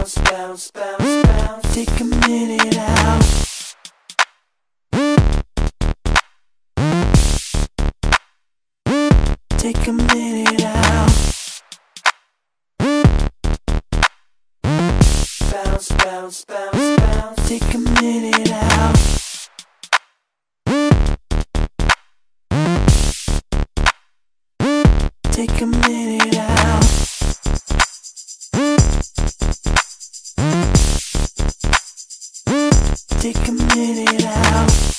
bounce, bounce, bounce, bounce. Take a minute out. Take a minute out. Bounce, bounce, bounce, bounce. Take a minute out. Take a minute out. Take a minute out.